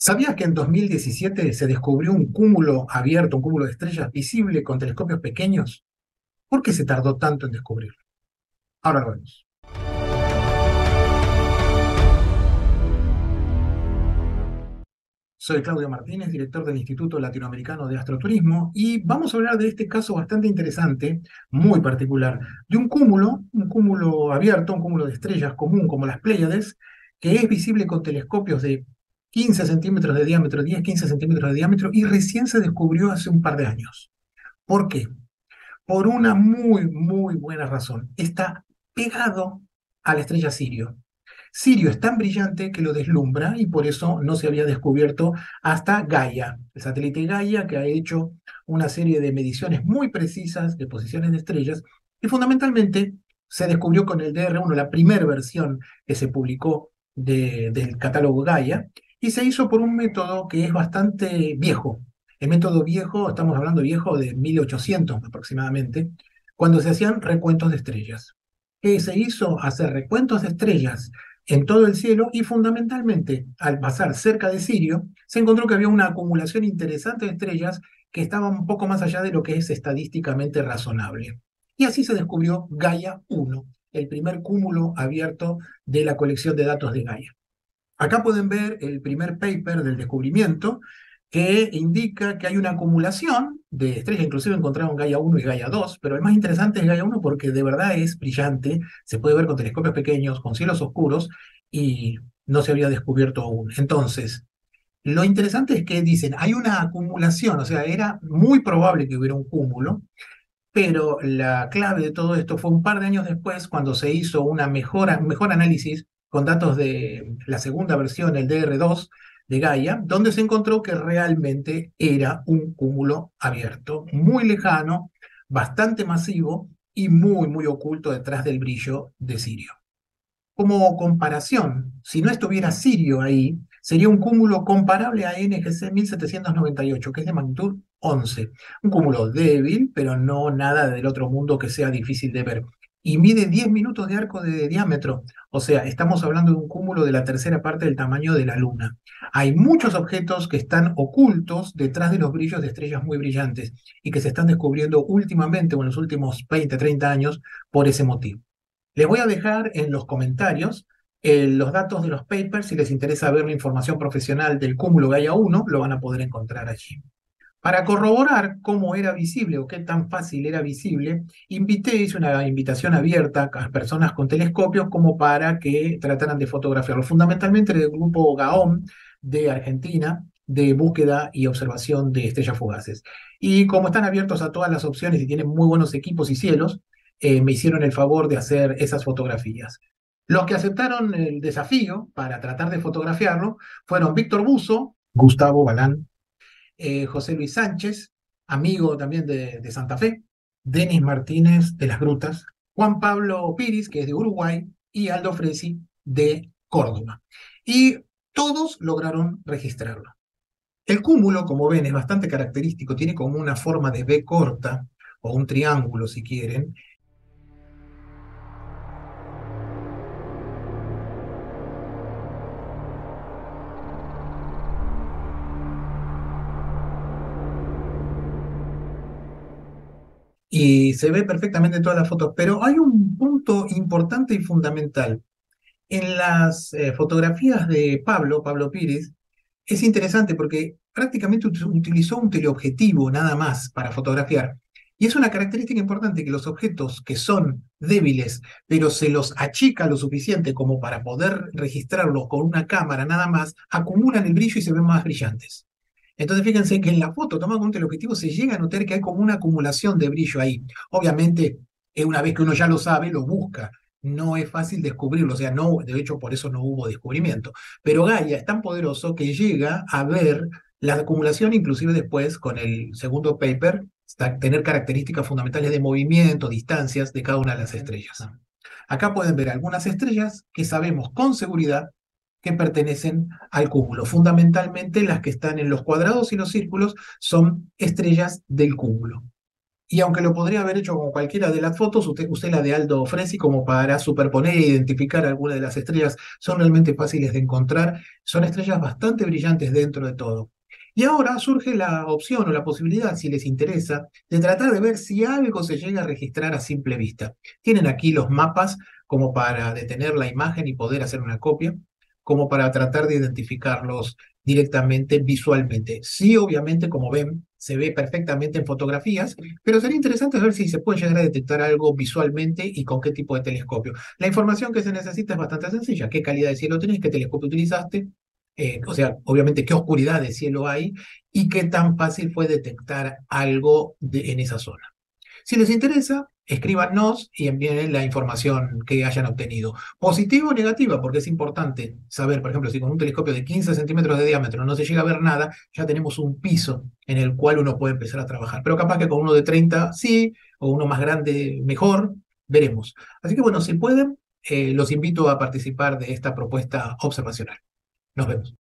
¿Sabías que en 2017 se descubrió un cúmulo abierto, un cúmulo de estrellas visible con telescopios pequeños? ¿Por qué se tardó tanto en descubrirlo? Ahora lo vemos. Soy Claudio Martínez, director del Instituto Latinoamericano de Astroturismo, y vamos a hablar de este caso bastante interesante, muy particular, de un cúmulo abierto, un cúmulo de estrellas común como las Pléyades, que es visible con telescopios de 15 centímetros de diámetro, 10-15 centímetros de diámetro, y recién se descubrió hace un par de años. ¿Por qué? Por una muy buena razón. Está pegado a la estrella Sirio. Sirio es tan brillante que lo deslumbra y por eso no se había descubierto hasta Gaia, el satélite Gaia que ha hecho una serie de mediciones muy precisas de posiciones de estrellas y fundamentalmente se descubrió con el DR1, la primera versión que se publicó del catálogo Gaia, y se hizo por un método que es bastante viejo. El método viejo, estamos hablando viejo de 1800 aproximadamente, cuando se hacían recuentos de estrellas. ¿Qué se hizo? Hacer recuentos de estrellas en todo el cielo y fundamentalmente al pasar cerca de Sirio se encontró que había una acumulación interesante de estrellas que estaban un poco más allá de lo que es estadísticamente razonable. Y así se descubrió Gaia 1, el primer cúmulo abierto de la colección de datos de Gaia. Acá pueden ver el primer paper del descubrimiento que indica que hay una acumulación de estrellas, inclusive encontraron Gaia 1 y Gaia 2, pero el más interesante es Gaia 1 porque de verdad es brillante, se puede ver con telescopios pequeños, con cielos oscuros, y no se había descubierto aún. Entonces, lo interesante es que dicen, hay una acumulación, o sea, era muy probable que hubiera un cúmulo, pero la clave de todo esto fue un par de años después, cuando se hizo un mejor análisis con datos de la segunda versión, el DR2 de Gaia, donde se encontró que realmente era un cúmulo abierto, muy lejano, bastante masivo y muy oculto detrás del brillo de Sirio. Como comparación, si no estuviera Sirio ahí, sería un cúmulo comparable a NGC 1798, que es de magnitud 11. Un cúmulo débil, pero no nada del otro mundo que sea difícil de ver. Y mide 10 minutos de arco de diámetro. O sea, estamos hablando de un cúmulo de la tercera parte del tamaño de la Luna. Hay muchos objetos que están ocultos detrás de los brillos de estrellas muy brillantes y que se están descubriendo últimamente o en los últimos 20, 30 años por ese motivo. Les voy a dejar en los comentarios los datos de los papers. Si les interesa ver la información profesional del cúmulo Gaia 1, lo van a poder encontrar allí. Para corroborar cómo era visible o qué tan fácil era visible, hice una invitación abierta a personas con telescopios como para que trataran de fotografiarlo. Fundamentalmente del grupo GAOM de Argentina, de búsqueda y observación de estrellas fugaces. Y como están abiertos a todas las opciones y tienen muy buenos equipos y cielos, me hicieron el favor de hacer esas fotografías. Los que aceptaron el desafío para tratar de fotografiarlo fueron Víctor Buzo, Gustavo Balán, José Luis Sánchez, amigo también de Santa Fe, Denis Martínez de Las Grutas, Juan Pablo Piris, que es de Uruguay, y Aldo Fresi de Córdoba. Y todos lograron registrarlo. El cúmulo, como ven, es bastante característico, tiene como una forma de B corta, o un triángulo si quieren, y se ve perfectamente en todas las fotos, pero hay un punto importante y fundamental. En las fotografías de Pablo Pires, es interesante porque prácticamente utilizó un teleobjetivo nada más para fotografiar. Y es una característica importante que los objetos que son débiles, pero se los achica lo suficiente como para poder registrarlos con una cámara nada más, acumulan el brillo y se ven más brillantes. Entonces fíjense que en la foto tomada con un teleobjetivo se llega a notar que hay como una acumulación de brillo ahí. Obviamente, una vez que uno ya lo sabe, lo busca. No es fácil descubrirlo, o sea, no, de hecho por eso no hubo descubrimiento. Pero Gaia es tan poderoso que llega a ver la acumulación, inclusive después con el segundo paper, tener características fundamentales de movimiento, distancias de cada una de las estrellas. Acá pueden ver algunas estrellas que sabemos con seguridad que pertenecen al cúmulo. Fundamentalmente las que están en los cuadrados y los círculos son estrellas del cúmulo. Y aunque lo podría haber hecho con cualquiera de las fotos, usé la de Aldo Fresi como para superponer e identificar algunas de las estrellas. Son realmente fáciles de encontrar. Son estrellas bastante brillantes dentro de todo. Y ahora surge la opción o la posibilidad, si les interesa, de tratar de ver si algo se llega a registrar a simple vista. Tienen aquí los mapas como para detener la imagen y poder hacer una copia, como para tratar de identificarlos directamente visualmente. Sí, obviamente, como ven, se ve perfectamente en fotografías, pero sería interesante ver si se puede llegar a detectar algo visualmente y con qué tipo de telescopio. La información que se necesita es bastante sencilla. ¿Qué calidad de cielo tenés? ¿Qué telescopio utilizaste? O sea, obviamente, qué oscuridad de cielo hay y qué tan fácil fue detectar algo en esa zona. Si les interesa, escríbanos y envíen la información que hayan obtenido. Positiva o negativa, porque es importante saber, por ejemplo, si con un telescopio de 15 centímetros de diámetro no se llega a ver nada, ya tenemos un piso en el cual uno puede empezar a trabajar. Pero capaz que con uno de 30 sí, o uno más grande mejor, veremos. Así que bueno, si pueden, los invito a participar de esta propuesta observacional. Nos vemos.